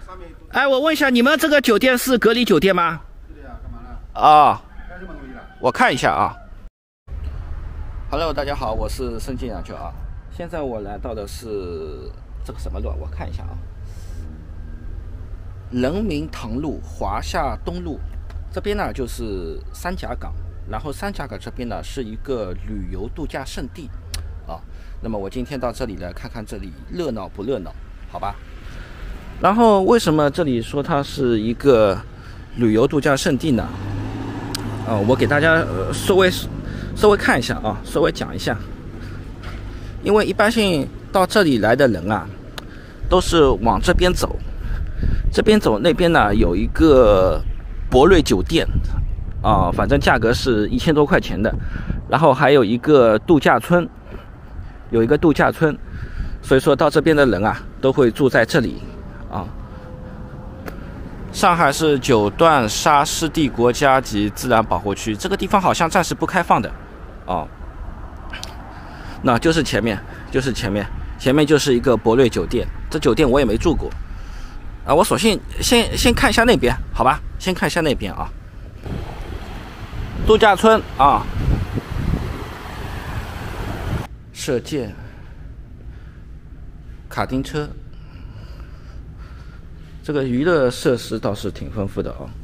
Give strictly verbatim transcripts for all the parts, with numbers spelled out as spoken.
哎，我问一下，你们这个酒店是隔离酒店吗？ 是的呀，干嘛呢？ 啊， 干什么东西了？ 我看一下啊。Hello， 大家好，我是申进养球啊。现在我来到的是这个什么路？我看一下啊。人民堂路华夏东路这边呢就是三甲港，然后三甲港这边呢是一个旅游度假胜地啊。那么我今天到这里来看看这里热闹不热闹，好吧？然后为什么这里说它是一个旅游度假胜地呢？啊，我给大家呃稍微稍微看一下啊，稍微讲一下。因为一般性到这里来的人啊，都是往这边走，这边走那边呢有一个博瑞酒店啊，反正价格是一千多块钱的，然后还有一个度假村，有一个度假村，所以说到这边的人啊都会住在这里啊。上海市九段沙湿地国家级自然保护区，这个地方好像暂时不开放的啊。那就是前面，就是前面，前面就是一个博瑞酒店。这酒店我也没住过啊，我索性先先看一下那边，好吧？先看一下那边啊。度假村啊，射箭、卡丁车，这个娱乐设施倒是挺丰富的啊。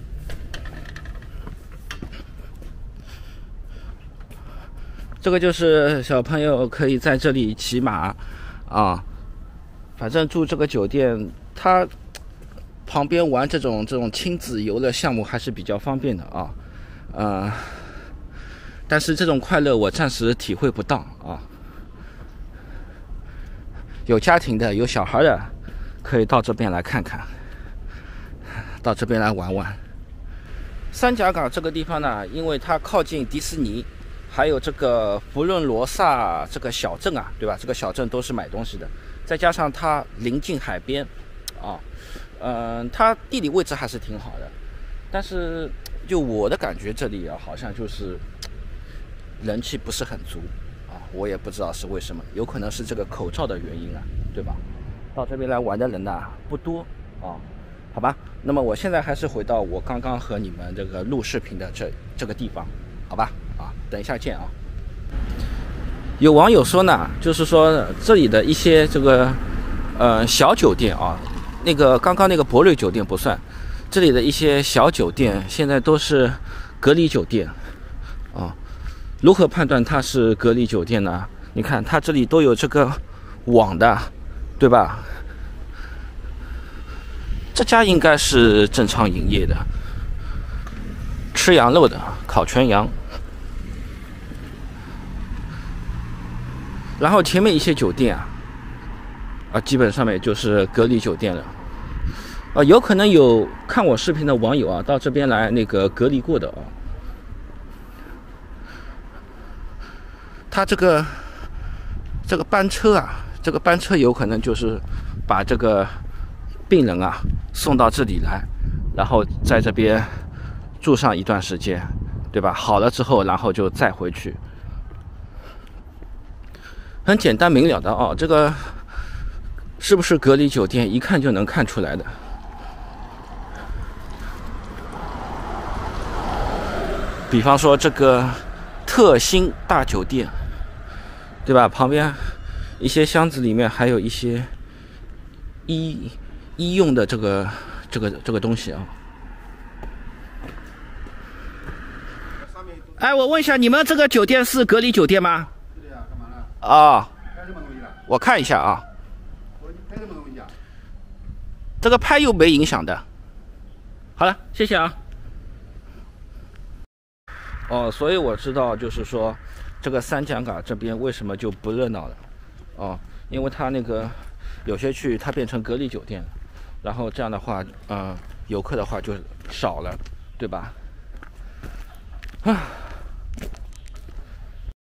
这个就是小朋友可以在这里骑马啊，反正住这个酒店，它旁边玩这种这种亲子游乐项目还是比较方便的啊，呃，但是这种快乐我暂时体会不到啊。有家庭的、有小孩的，可以到这边来看看，到这边来玩玩。三甲港这个地方呢，因为它靠近迪士尼。还有这个佛伦罗萨这个小镇啊，对吧？这个小镇都是买东西的，再加上它临近海边，啊，嗯、呃，它地理位置还是挺好的。但是就我的感觉，这里啊，好像就是人气不是很足啊，我也不知道是为什么，有可能是这个口罩的原因啊，对吧？到这边来玩的人呢、啊、不多啊，好吧？那么我现在还是回到我刚刚和你们这个录视频的这这个地方，好吧？啊，等一下见啊！有网友说呢，就是说这里的一些这个呃小酒店啊，那个刚刚那个博瑞酒店不算，这里的一些小酒店现在都是隔离酒店啊。如何判断它是隔离酒店呢？你看它这里都有这个网的，对吧？这家应该是正常营业的，吃羊肉的，烤全羊。然后前面一些酒店啊，啊，基本上面就是隔离酒店了，啊，有可能有看我视频的网友啊，到这边来那个隔离过的啊。他这个这个班车啊，这个班车有可能就是把这个病人啊送到这里来，然后在这边住上一段时间，对吧？好了之后，然后就再回去。很简单明了的啊，这个是不是隔离酒店，一看就能看出来的。比方说这个特兴大酒店，对吧？旁边一些箱子里面还有一些医医用的这个这个这个东西啊。哎，我问一下，你们这个酒店是隔离酒店吗？啊， 拍什么东西了？ 我看一下啊。 我说你拍什么东西啊？ 这个拍又没影响的。好了，谢谢啊。哦，所以我知道，就是说，这个三甲港这边为什么就不热闹了？哦，因为它那个有些区域它变成隔离酒店了，然后这样的话，嗯、呃，游客的话就少了，对吧？啊。